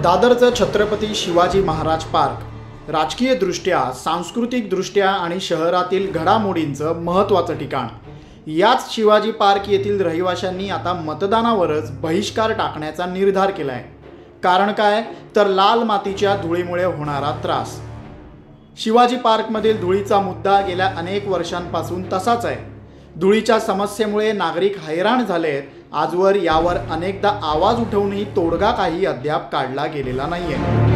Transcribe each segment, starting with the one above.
दादरचं Chhatrapati Shivaji Maharaj park राजकीयदृष्ट्या, सांस्कृतिकदृष्ट्या आणि शहरातील घडामोडींचं महत्त्वाचं ठिकाण। याच शिवाजी पार्क येथील रहिवाशांनी आता मतदानावरच बहिष्कार टाकण्याचा निर्धार केला आहे। कारण काय तर लाल मातीच्या धुळीमुळे होणारा त्रास। शिवाजी पार्कमधील धुळीचा मुद्दा गेल्या अनेक वर्षांपासून तसाच आहे। धुळीच्या समस्येमुळे नागरिक हैराण झालेत। आजवर यावर अनेकदा आवाज उठवूनही तोडगा काही अद्याप काढला गेलेला नाहीये।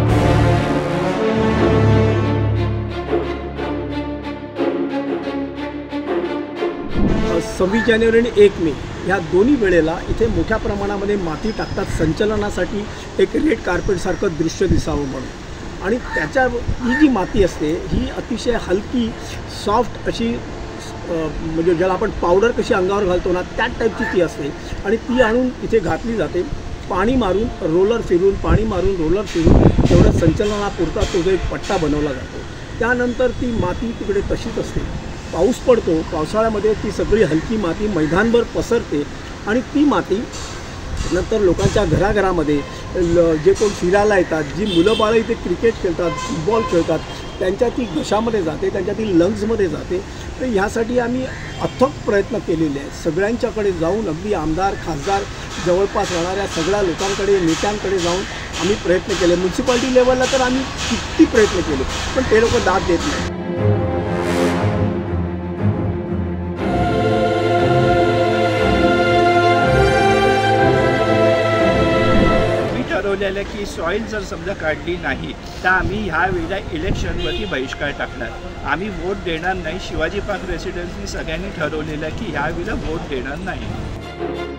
26 जानेवारी आणि 1 मे या दोन्ही वेळेला इथे मोठ्या प्रमाणामध्ये माती टाकतात, संचलनासाठी एक रेड कार्पेट सारखं दृश्य दिसावं म्हणून। आणि त्याच्या ही जी माती असते ही अतिशय हलकी, सॉफ्ट अशी, म्हणजे ज्याला आपण पावडर कशी अंगावर घालतो ना त्या टाईपची ती असते। आणि ती आणून इथे घातली जाते, पाणी मारून रोलर फिरून, पाणी मारून रोलर फिरून तेवढं संचलनापुरता तो जो एक पट्टा बनवला जातो। त्यानंतर ती माती तिकडे तशीच असते। पाऊस पडतो, पावसाळ्यामध्ये ती सगळी हलकी माती मैदानभर पसरते आणि ती माती नंतर लोकांच्या घराघरामध्ये जे कोण फिरायला येतात, जी मुलं बाळं इथे क्रिकेट खेळतात, फुटबॉल खेळतात, त्यांच्या ती घशामध्ये जाते, त्यांच्या ती लंग्समध्ये जाते। तर ह्यासाठी आम्ही अथक प्रयत्न केलेले आहेत। सगळ्यांच्याकडे जाऊन, अगदी आमदार, खासदार, जवळपास राहणाऱ्या सगळ्या लोकांकडे, नेत्यांकडे जाऊन आम्ही प्रयत्न केले। म्युन्सिपालिटी लेवलला तर आम्ही किती प्रयत्न केले, पण ते लोक दाद देत नाही। ठरवलेलं की सॉईल जर समजा काढली नाही तर आम्ही ह्या वेळेला इलेक्शनवरती बहिष्कार टाकणार। आम्ही वोट देणार नाही। शिवाजी पार्क रेसिडेन्सनी सगळ्यांनी ठरवलेलं की ह्या वेळेला वोट देणार नाही।